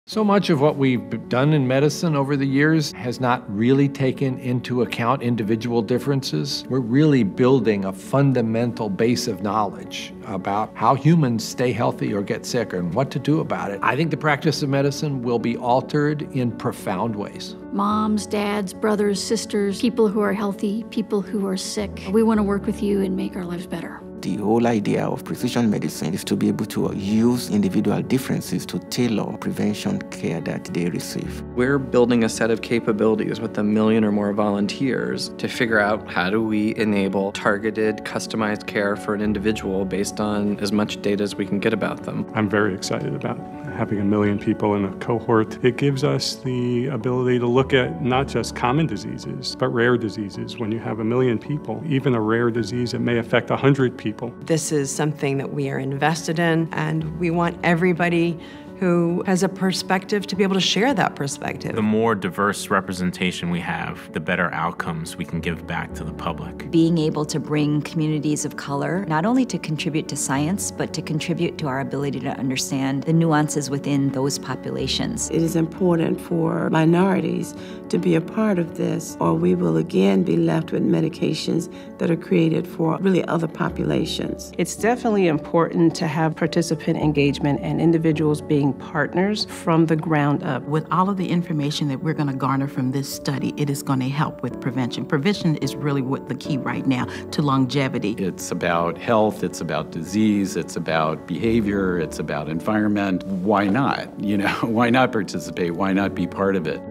So much of what we've done in medicine over the years has not really taken into account individual differences. We're really building a fundamental base of knowledge about how humans stay healthy or get sick and what to do about it. I think the practice of medicine will be altered in profound ways. Moms, dads, brothers, sisters, people who are healthy, people who are sick. We want to work with you and make our lives better. The whole idea of precision medicine is to be able to use individual differences to tailor prevention care that they receive. We're building a set of capabilities with 1 million or more volunteers to figure out how do we enable targeted, customized care for an individual based on as much data as we can get about them. I'm very excited about having 1 million people in a cohort. It gives us the ability to look at not just common diseases, but rare diseases. When you have 1 million people, even a rare disease that may affect 100 people. This is something that we are invested in, and we want everybody who has a perspective to be able to share that perspective. The more diverse representation we have, the better outcomes we can give back to the public. Being able to bring communities of color, not only to contribute to science, but to contribute to our ability to understand the nuances within those populations. It is important for minorities to be a part of this, or we will again be left with medications that are created for really other populations. It's definitely important to have participant engagement and individuals being partners from the ground up. With all of the information that we're going to garner from this study, it is going to help with prevention. Prevention is really what the key right now to longevity. It's about health, it's about disease, it's about behavior, it's about environment. Why not? Why not participate? Why not be part of it?